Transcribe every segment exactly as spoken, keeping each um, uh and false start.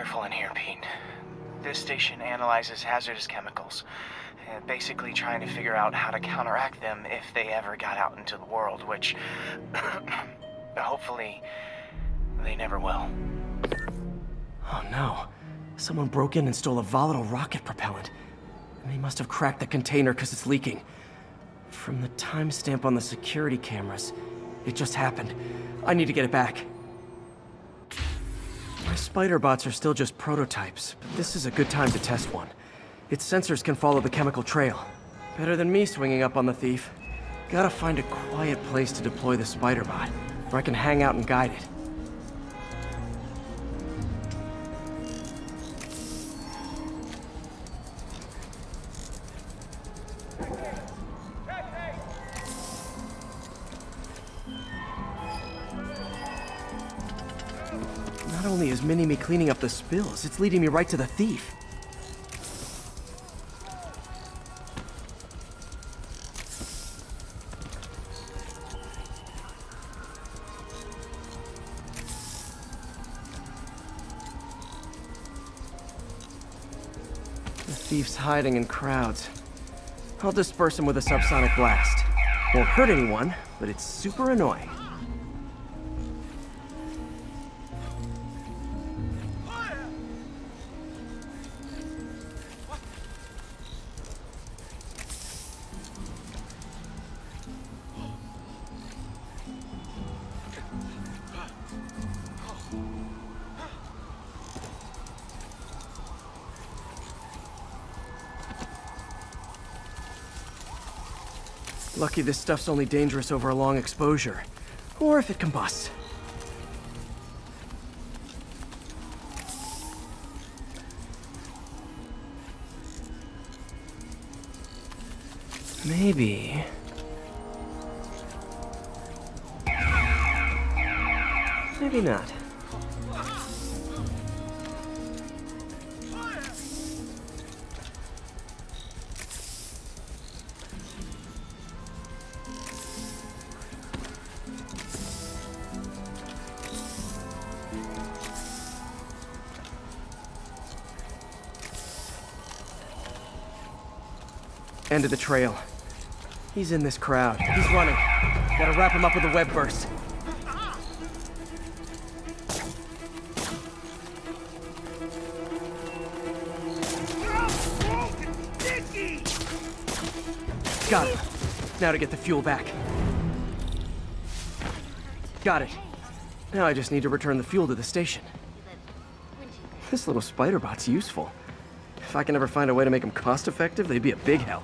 careful in here, Pete. This station analyzes hazardous chemicals, uh, basically trying to figure out how to counteract them if they ever got out into the world, which hopefully they never will. Oh no. Someone broke in and stole a volatile rocket propellant. And they must have cracked the container because it's leaking. From the timestamp on the security cameras, it just happened. I need to get it back. My spider bots are still just prototypes, but this is a good time to test one. Its sensors can follow the chemical trail. Better than me swinging up on the thief. Gotta find a quiet place to deploy the spider bot, where I can hang out and guide it. Not only is Mini-Me cleaning up the spills, it's leading me right to the thief. The thief's hiding in crowds. I'll disperse him with a subsonic blast. Won't hurt anyone, but it's super annoying. Lucky this stuff's only dangerous over a long exposure. Or if it combusts. Maybe... Maybe not. End of the trail. He's in this crowd. He's running. Gotta wrap him up with a web burst. Got him. Now to get the fuel back. Got it. Now I just need to return the fuel to the station. This little spider bot's useful. If I can ever find a way to make them cost-effective, they'd be a big help.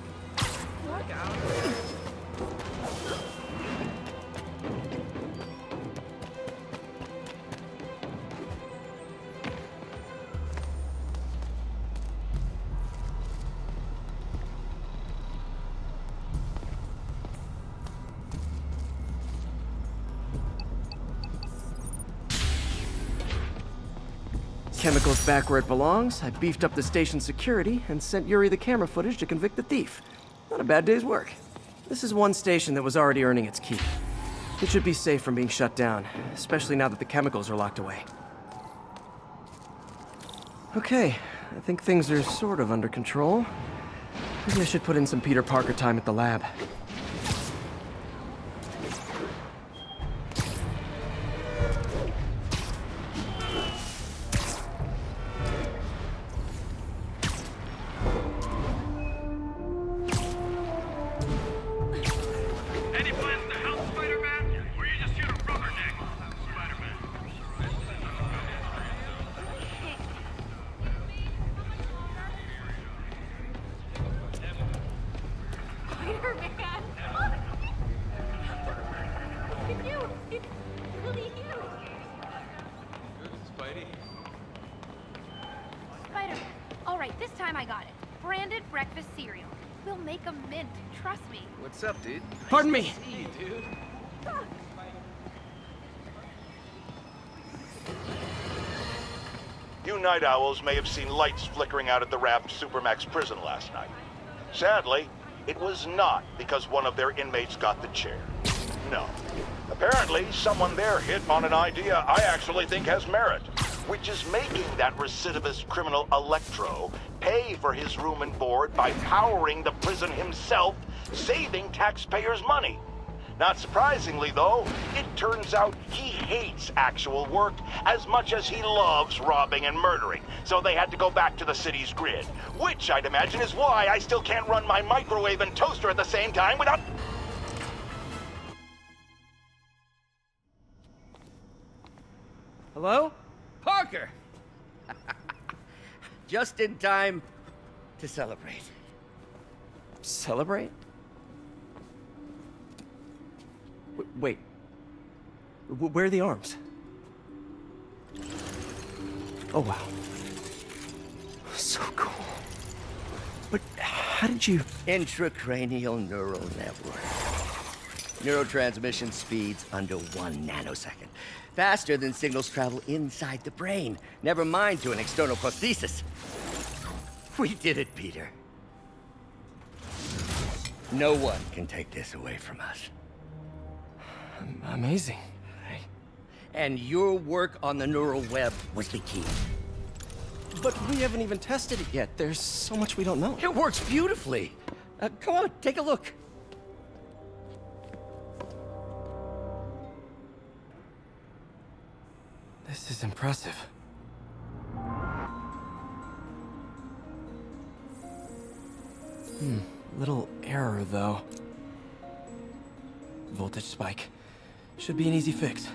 Chemicals back where it belongs. I beefed up the station security and sent Yuri the camera footage to convict the thief. Not a bad day's work. This is one station that was already earning its keep. It should be safe from being shut down, especially now that the chemicals are locked away. Okay, I think things are sort of under control. Maybe I should put in some Peter Parker time at the lab. Spider-Man. All right, this time I got it. Branded breakfast cereal. We'll make a mint. Trust me. What's up, dude? Pardon me. Nice to see you, dude. You night owls may have seen lights flickering out at the Raft Supermax prison last night. Sadly, it was not because one of their inmates got the chair. No. Apparently, someone there hit on an idea I actually think has merit. which is making that recidivist criminal Electro pay for his room and board by powering the prison himself, saving taxpayers' money. Not surprisingly, though, it turns out he hates actual work as much as he loves robbing and murdering, so they had to go back to the city's grid, which I'd imagine is why I still can't run my microwave and toaster at the same time without... Hello? Parker! Just in time to celebrate. Celebrate? W wait. W where are the arms? Oh, wow. So cool. But how did you... Intracranial neural network. Neurotransmission speeds under one nanosecond. Faster than signals travel inside the brain. Never mind to an external prosthesis. We did it, Peter. No one can take this away from us. Amazing. And your work on the neural web was the key. But we haven't even tested it yet. There's so much we don't know. It works beautifully. Uh, come on, take a look. This is impressive. Hmm, little error, though. Voltage spike. Should be an easy fix.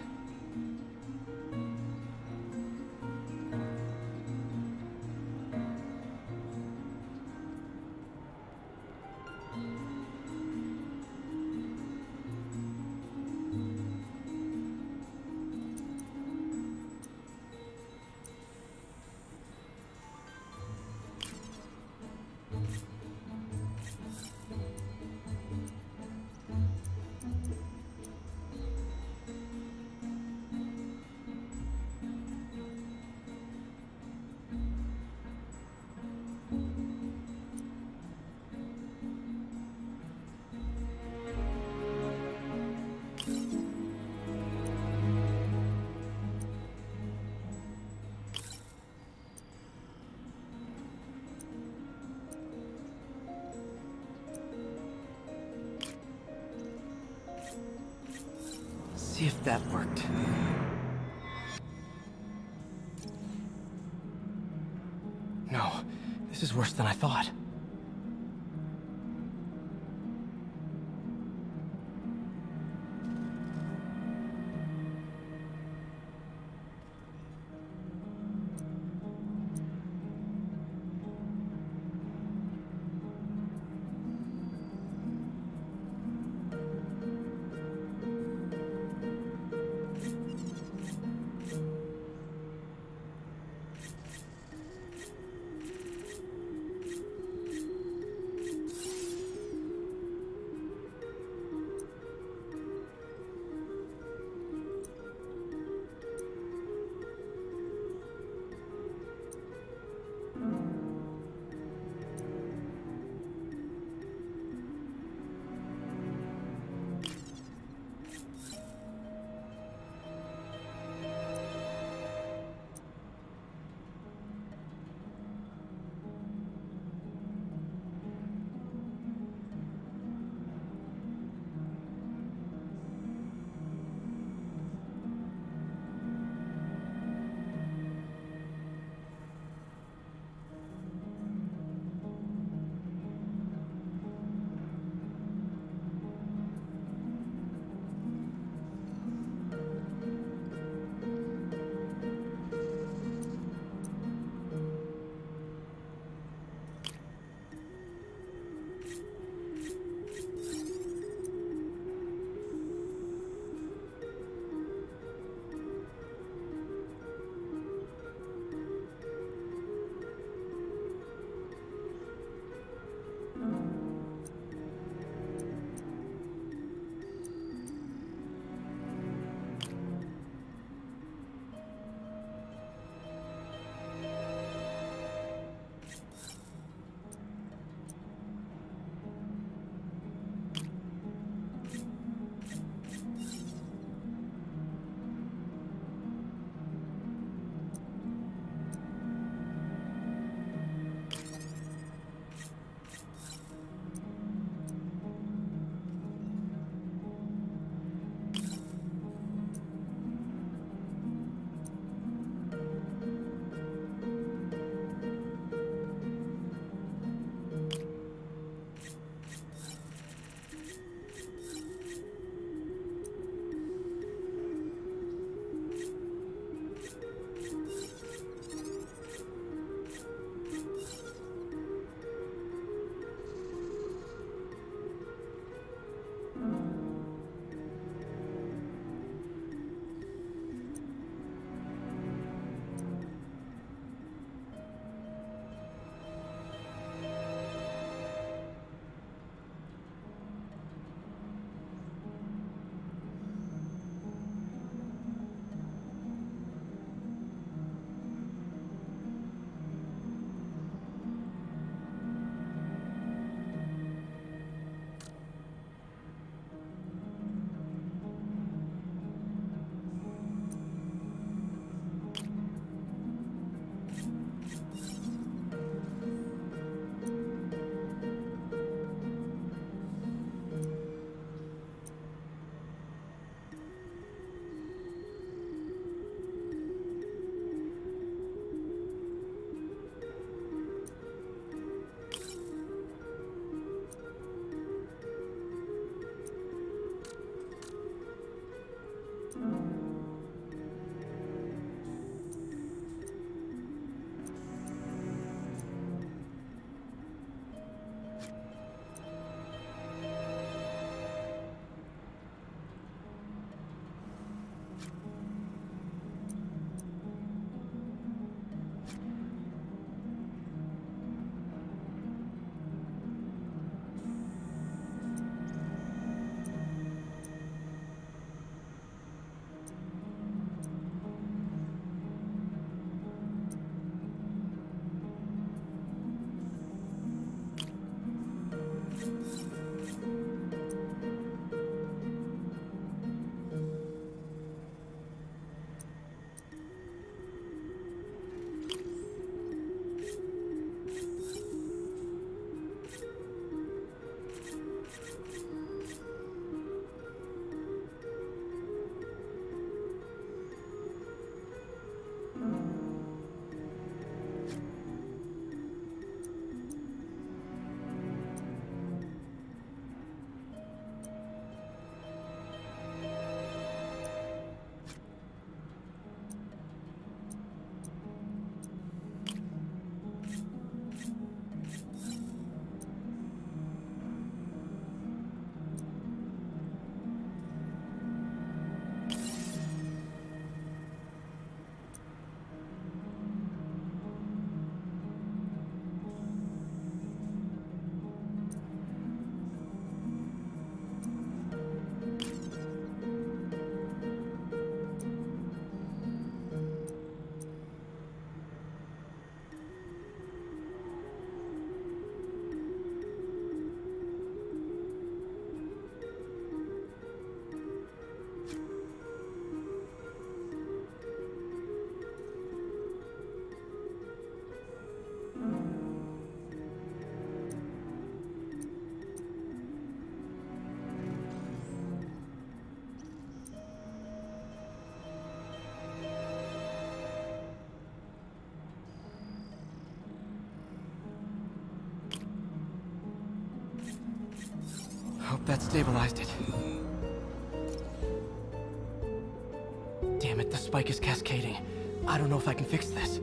See if that worked. No, this is worse than I thought. Nope, that stabilized it. Damn it, the spike is cascading. I don't know if I can fix this.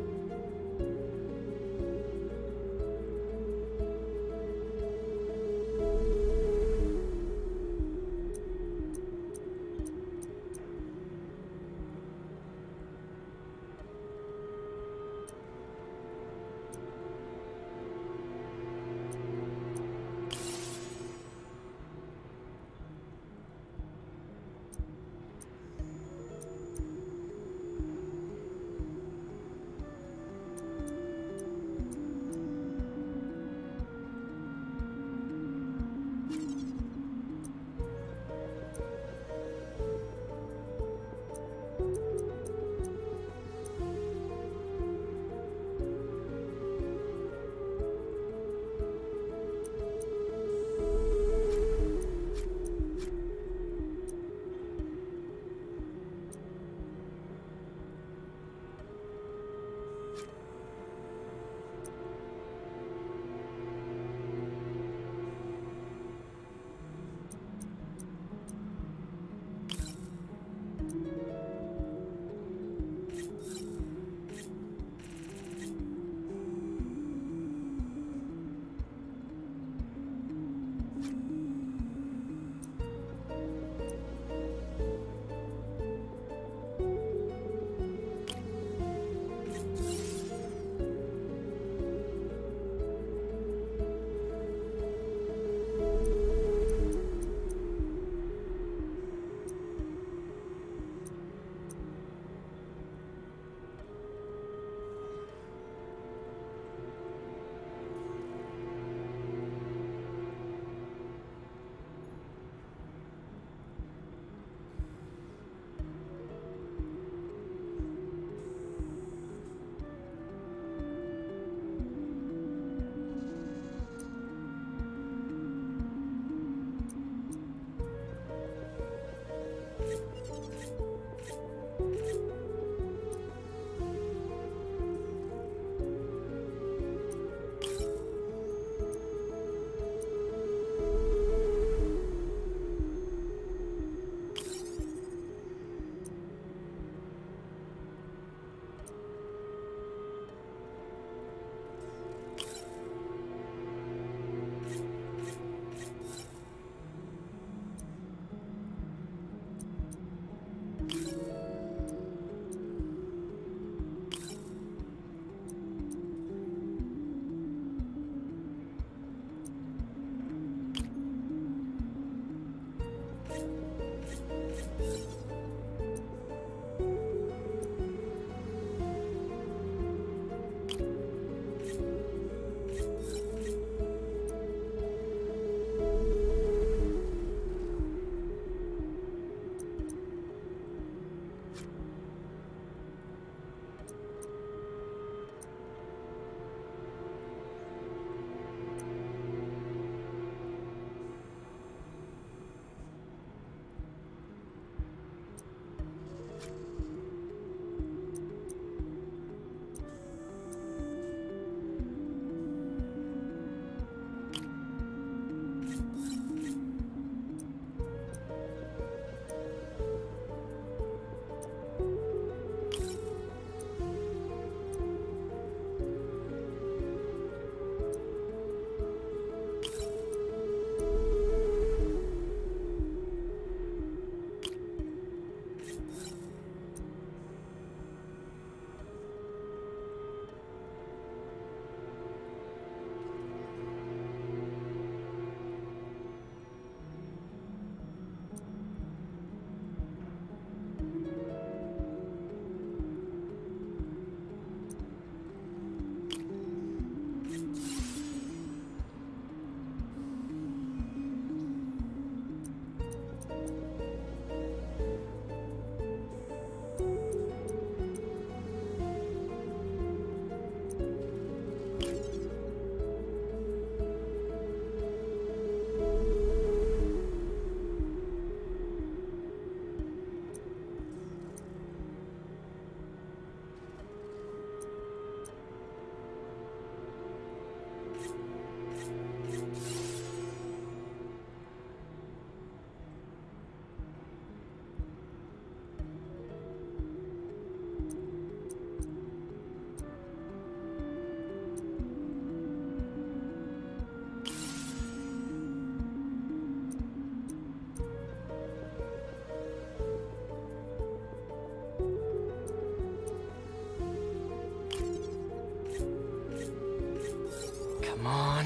Come on.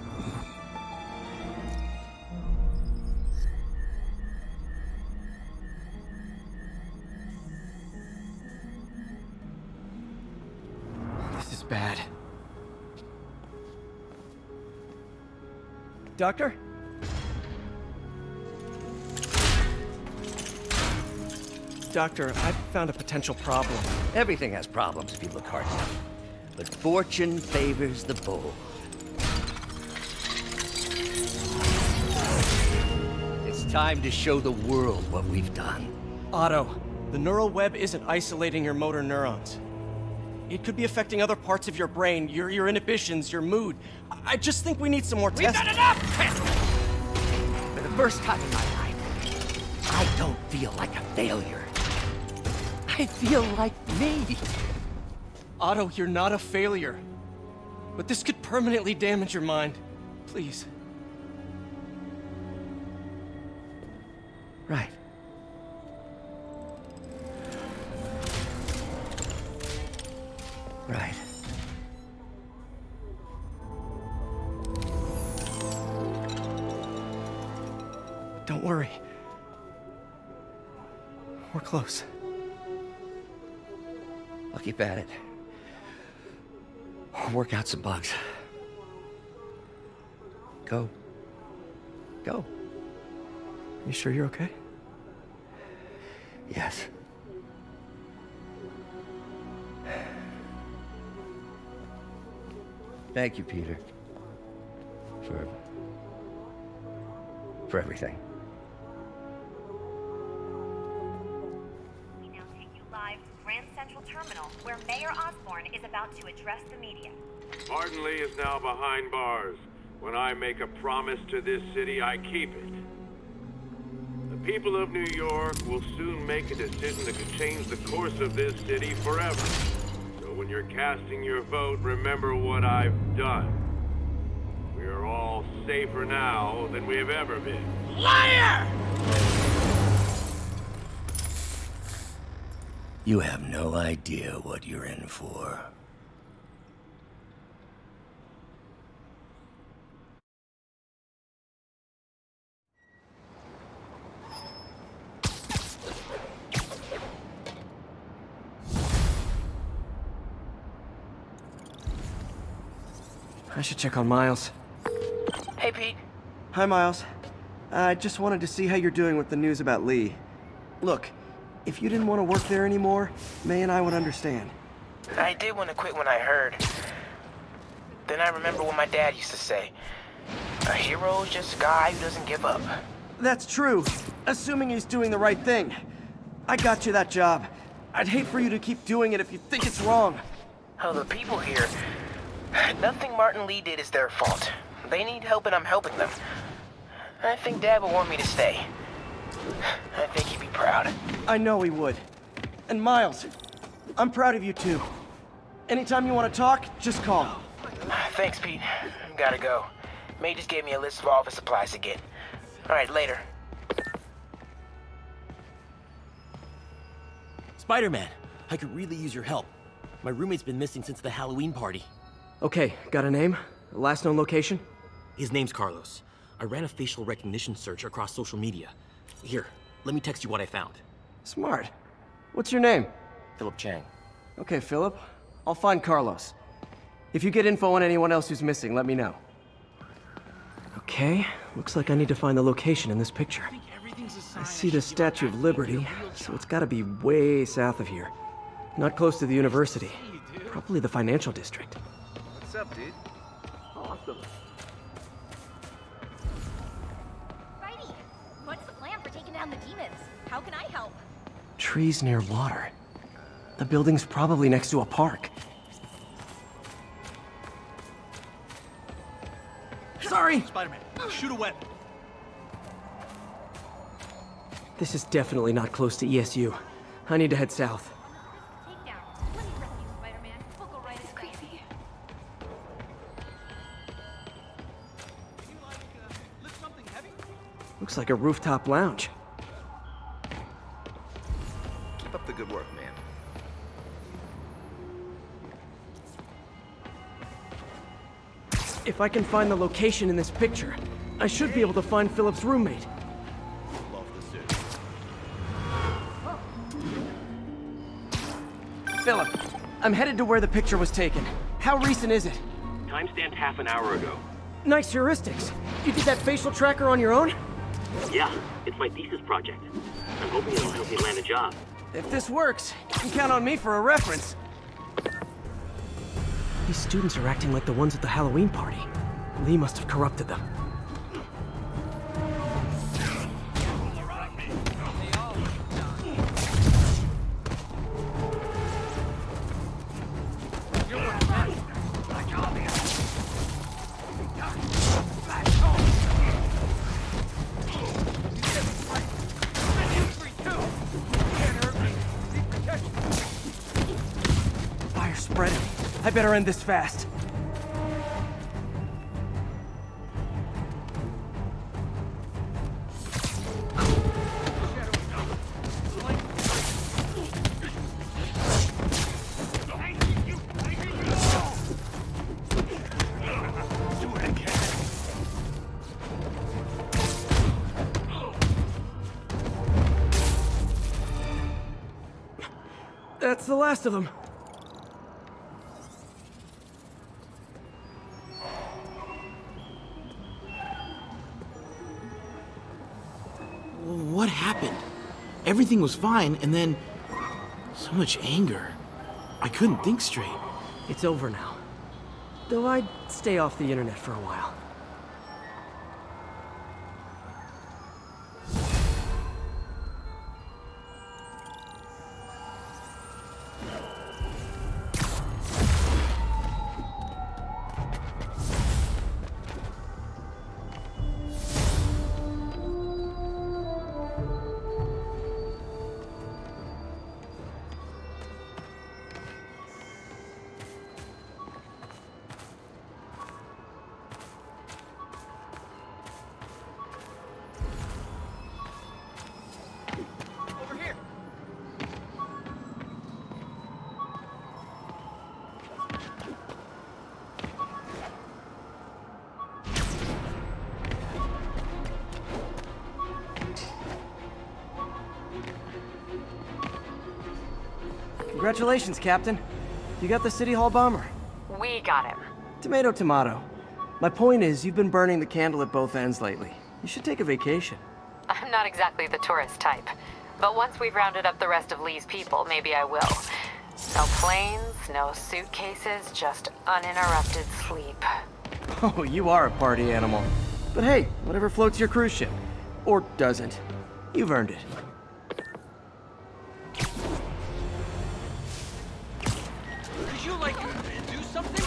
This is bad. Doctor? Doctor, I've found a potential problem. Everything has problems if you look hard enough. But fortune favors the bold. It's time to show the world what we've done. Otto, the neural web isn't isolating your motor neurons. It could be affecting other parts of your brain, your, your inhibitions, your mood. I just think we need some more We've tests. done enough! For the first time in my life, I don't feel like a failure. I feel like me. Otto, you're not a failure. But this could permanently damage your mind. Please. Right. Right. Don't worry. We're close. I'll keep at it. I'll work out some bugs. Go. Go. You sure you're okay? Yes. Thank you, Peter. For... for everything. We now take you live to Grand Central Terminal, where Mayor Osborne is about to address the media. Martin Lee is now behind bars. When I make a promise to this city, I keep it. The people of New York will soon make a decision that could change the course of this city forever. So when you're casting your vote, remember what I've done. We are all safer now than we have ever been. Liar! You have no idea what you're in for. I should check on Miles. Hey, Pete. Hi, Miles. I just wanted to see how you're doing with the news about Lee. Look, if you didn't want to work there anymore, May and I would understand. I did want to quit when I heard. Then I remember what my dad used to say. A hero is just a guy who doesn't give up. That's true, assuming he's doing the right thing. I got you that job. I'd hate for you to keep doing it if you think it's wrong. Oh, the people here... Nothing Martin Lee did is their fault. They need help and I'm helping them. I think Dad would want me to stay. I think he'd be proud. I know he would. And Miles, I'm proud of you too. Anytime you want to talk, just call. Thanks, Pete. Gotta go. May just gave me a list of office supplies to get. All right, later. Spider-Man, I could really use your help. My roommate's been missing since the Halloween party. Okay, got a name? Last known location? His name's Carlos. I ran a facial recognition search across social media. Here, let me text you what I found. Smart. What's your name? Philip Chang. Okay, Philip. I'll find Carlos. If you get info on anyone else who's missing, let me know. Okay, looks like I need to find the location in this picture. I see the Statue of Liberty, so it's gotta be way south of here. Not close to the university. Probably the financial district. What's up, dude? Awesome. Spidey, what's the plan for taking down the demons? How can I help? Trees near water. The building's probably next to a park. Sorry! Spider-Man, shoot a weapon. This is definitely not close to E S U. I need to head south. Takedown. Let me rescue Spider-Man. We'll go right into crazy. Looks like a rooftop lounge. Keep up the good work, man. If I can find the location in this picture, I should be able to find Philip's roommate. Philip, I'm headed to where the picture was taken. How recent is it? Timestamped half an hour ago. Nice heuristics. You did that facial tracker on your own? Yeah, it's my thesis project. I'm hoping it'll help me land a job. If this works, you can count on me for a reference. These students are acting like the ones at the Halloween party. Lee must have corrupted them. Fire's spreading. I better end this fast. That's the last of them. What happened? Everything was fine, and then so much anger. I couldn't think straight. It's over now. Though I'd stay off the internet for a while. Congratulations, Captain. You got the City Hall bomber. We got him. Tomato, tomato. My point is, you've been burning the candle at both ends lately. You should take a vacation. I'm not exactly the tourist type, but once we've rounded up the rest of Lee's people, maybe I will. No planes, no suitcases, just uninterrupted sleep. Oh, you are a party animal. But hey, whatever floats your cruise ship. Or doesn't. You've earned it. Could you, like, do something?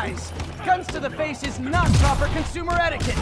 Guys, guns to the face is not proper consumer etiquette.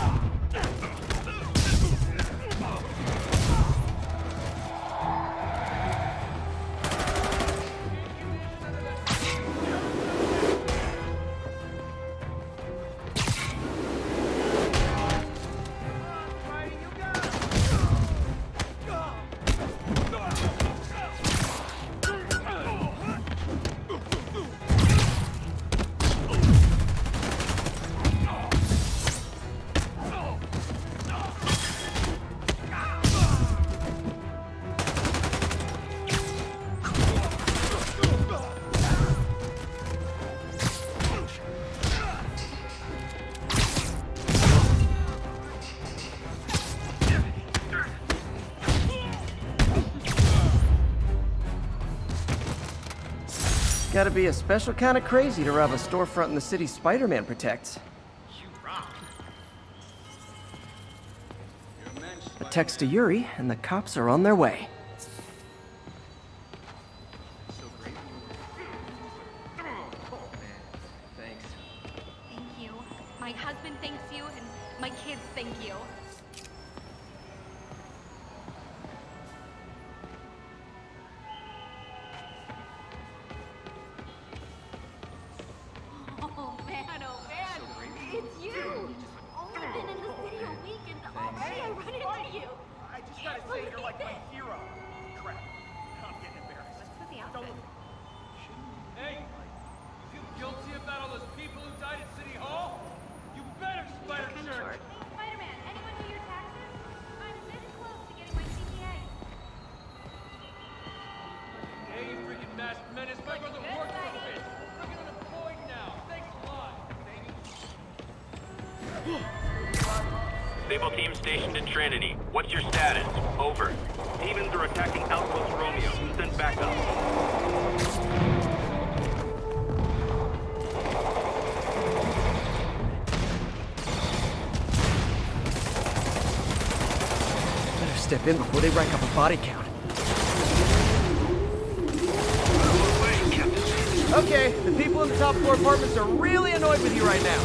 Gotta be a special kind of crazy to rob a storefront in the city Spider-Man protects. A text to Yuri, and the cops are on their way. Thank you. My husband thanks you, and my kids thank you. Oh man, oh man, it's you! Only been in the city a week and already I run into you. I just gotta say, you're like my hero. Crap. I'm getting embarrassed. What's with the outfit? Hey! You feel guilty about all those people who died at City Hall? You better, Spider-Man! Hey, Spider-Man, anyone do your taxes? I'm this close to getting my C P A. Hey, you freaking masked menace. My brother worked for me. Look at unemployed now. Thanks a lot, baby. Sable team stationed in Trinity. What's your status? Over. Demons are attacking Outpost Romeo. Send backup. Better step in before they rack up a body count. Okay, the people in the top floor apartments are really annoyed with you right now.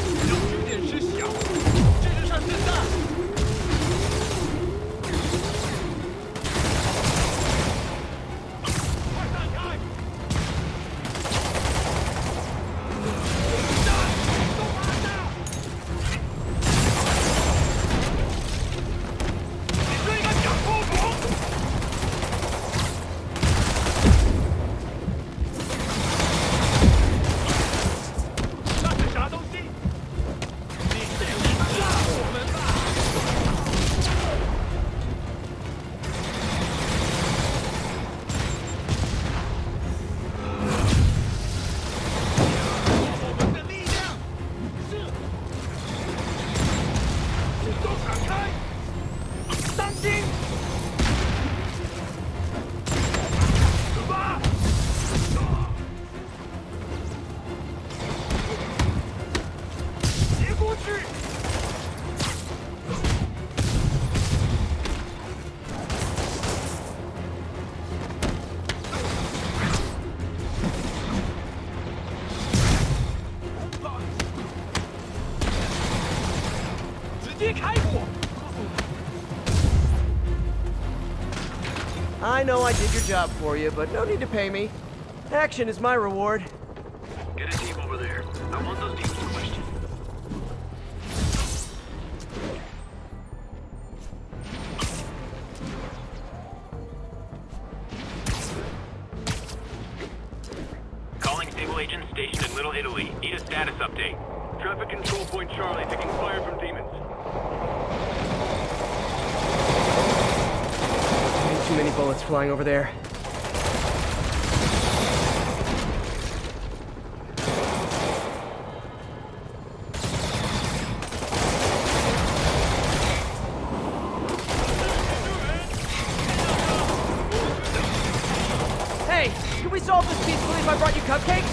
I know I did your job for you, but no need to pay me. Action is my reward. Get a team over there. I want those teams to question. Calling Sable agent stationed in Little Italy. Need a status update. Traffic control point Charlie taking fire from demons. Too many bullets flying over there. Hey, can we solve this peacefully if I brought you cupcakes?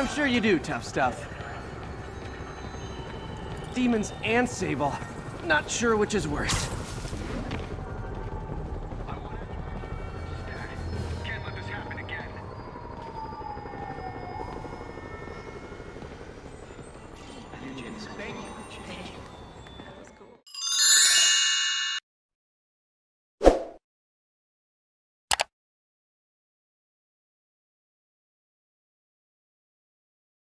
I'm sure you do, tough stuff. Demons and Sable. Not sure which is worse. Can't let this happen again. Thank you.